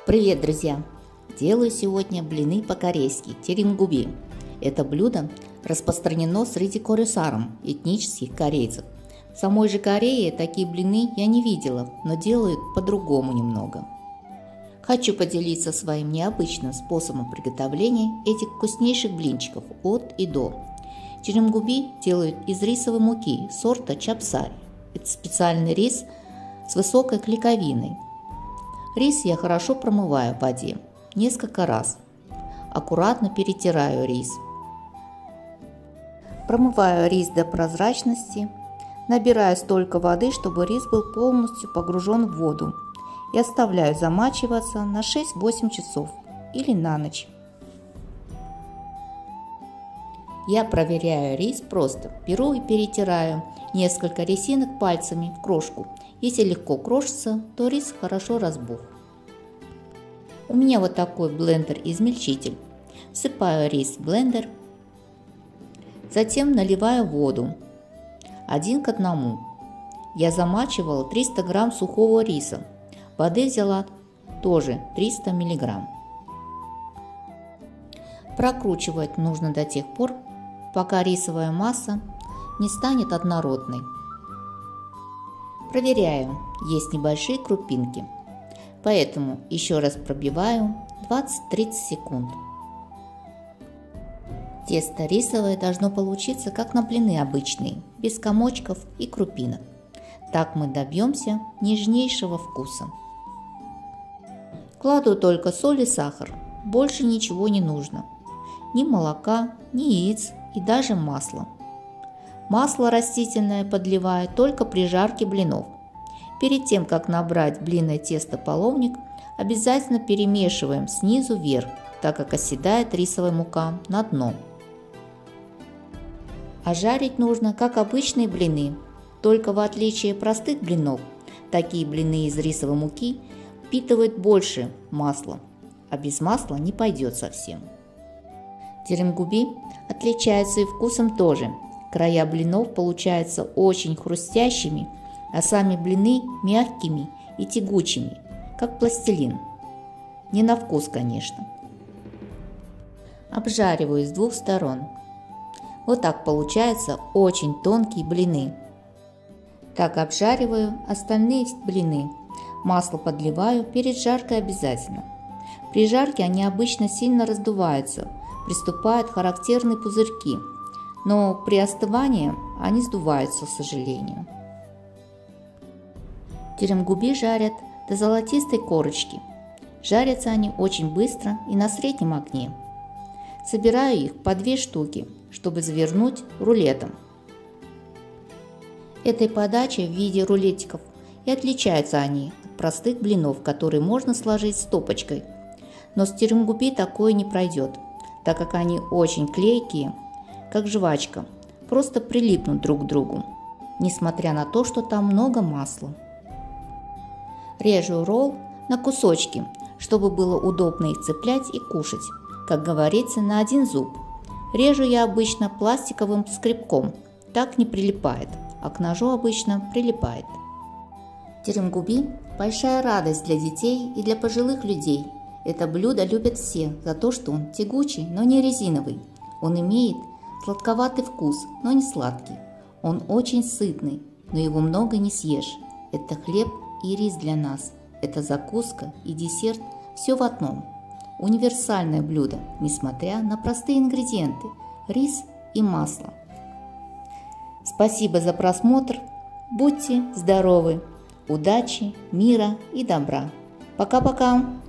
Привет, друзья! Делаю сегодня блины по-корейски терингуби. Это блюдо распространено среди корюсарам, этнических корейцев. В самой же Корее такие блины я не видела, но делают по-другому немного. Хочу поделиться своим необычным способом приготовления этих вкуснейших блинчиков от и до. Терингуби делают из рисовой муки сорта чапсари. Это специальный рис с высокой клейковиной. Рис я хорошо промываю в воде несколько раз. Аккуратно перетираю рис. Промываю рис до прозрачности. Набираю столько воды, чтобы рис был полностью погружен в воду. И оставляю замачиваться на 6-8 часов или на ночь. Я проверяю рис просто. Беру и перетираю несколько рисинок пальцами в крошку. Если легко крошится, то рис хорошо разбух. У меня вот такой блендер-измельчитель. Всыпаю рис в блендер. Затем наливаю воду 1 к 1. Я замачивала 300 грамм сухого риса. Воды взяла тоже 300 миллиграмм. Прокручивать нужно до тех пор, пока рисовая масса не станет однородной. Проверяю, есть небольшие крупинки, поэтому еще раз пробиваю 20-30 секунд. Тесто рисовое должно получиться как на блины обычные, без комочков и крупинок. Так мы добьемся нежнейшего вкуса. Кладу только соль и сахар, больше ничего не нужно. Ни молока, ни яиц и даже масла. Масло растительное подливаю только при жарке блинов. Перед тем, как набрать блинное тесто половник, обязательно перемешиваем снизу вверх, так как оседает рисовая мука на дно. А жарить нужно, как обычные блины, только в отличие от простых блинов, такие блины из рисовой муки впитывают больше масла, а без масла не пойдет совсем. Терингуби отличаются и вкусом тоже. Края блинов получаются очень хрустящими, а сами блины мягкими и тягучими, как пластилин. Не на вкус, конечно. Обжариваю с 2 сторон. Вот так получаются очень тонкие блины. Так обжариваю остальные блины. Масло подливаю перед жаркой обязательно. При жарке они обычно сильно раздуваются, приступают характерные пузырьки, но при остывании они сдуваются, к сожалению. Терингуби жарят до золотистой корочки. Жарятся они очень быстро и на среднем огне. Собираю их по 2 штуки, чтобы завернуть рулетом. Этой подачей в виде рулетиков и отличаются они от простых блинов, которые можно сложить стопочкой. Но с терингуби такое не пройдет, так как они очень клейкие, как жвачка, просто прилипнут друг к другу, несмотря на то, что там много масла. Режу ролл на кусочки, чтобы было удобно их цеплять и кушать, как говорится, на 1 зуб. Режу я обычно пластиковым скребком, так не прилипает, а к ножу обычно прилипает. Терингуби – большая радость для детей и для пожилых людей. Это блюдо любят все за то, что он тягучий, но не резиновый. Он имеет сладковатый вкус, но не сладкий. Он очень сытный, но его много не съешь. Это хлеб и рис для нас. Это закуска и десерт, все в одном. Универсальное блюдо, несмотря на простые ингредиенты – рис и масло. Спасибо за просмотр. Будьте здоровы! Удачи, мира и добра. Пока-пока!